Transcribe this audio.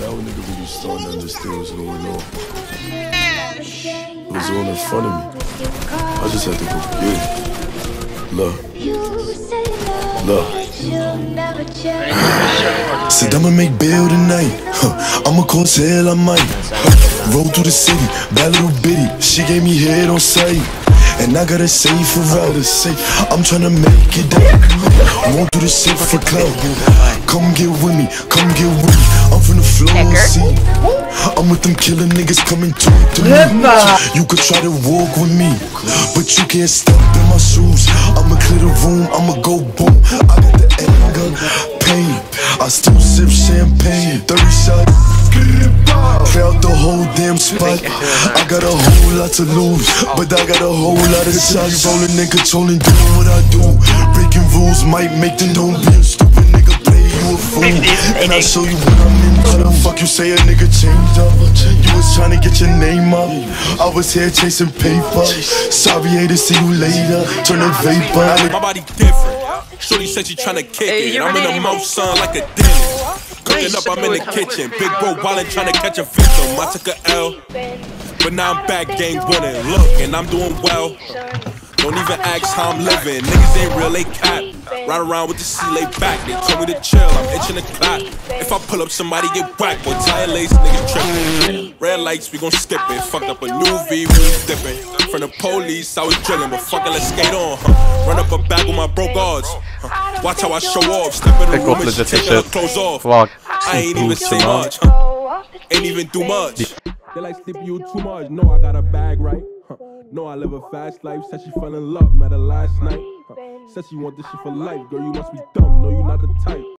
Now a nigga really starting to understand what's going on. It was all in front of me. I just had to go get it. Look. Said I'ma make bail tonight. I'ma cause hell, I might. Roll through the city, bad little bitty. She gave me head on sight. And I gotta save for routers. I'm tryna make it down. Won't do the shit for clout. Come get with me, come get with me. I'm from the floor, see. I'm with them killer niggas coming to me. You could try to walk with me, but you can't step in my shoes. I'ma clear the room, I'ma go boom. I got the anger, pain. I still sip champagne. 30 shots, clear out the whole damn spot. I got a whole lot to lose, but I got a whole lot of shots. Rolling and controlling, doing what I do. Breaking rules might make them don't be a stupid nigga. Play you a fool, and I'll show you what I'm into. How the fuck you say a nigga changed up? You was trying to get your name up. I was here chasing paper. Sorry, haters, see you later. Turn the vapor. My body different. Shorty said she tryna kick it. I'm in the mouth, son, like a dentist. Cooking up, I'm in the kitchen. Big bro wildin', tryna catch a victim. I took a L, but now I'm back, game winning. Look, and I'm doing well. Don't even ask how I'm living. Niggas ain't real, they cap. Ride around with the C lay back. They told me to chill, I'm itching to clap. If I pull up, somebody get whacked. Boy, tire lace, niggas trippin'. Red lights, we gon' skip it. Fucked up a new V, we was dipping. From the police, I was drilling, but fuck it, let's skate on. Run up a bag with my bro guards. Watch how I show off. Step in the room and she taking her clothes off. I ain't even say much. Ain't even do much. They like sleep you too much. No, I got a bag right. No, I live a fast life. Said she fell in love, met her last night. Said she want this shit for life. Girl, you must be dumb. No, you not the type.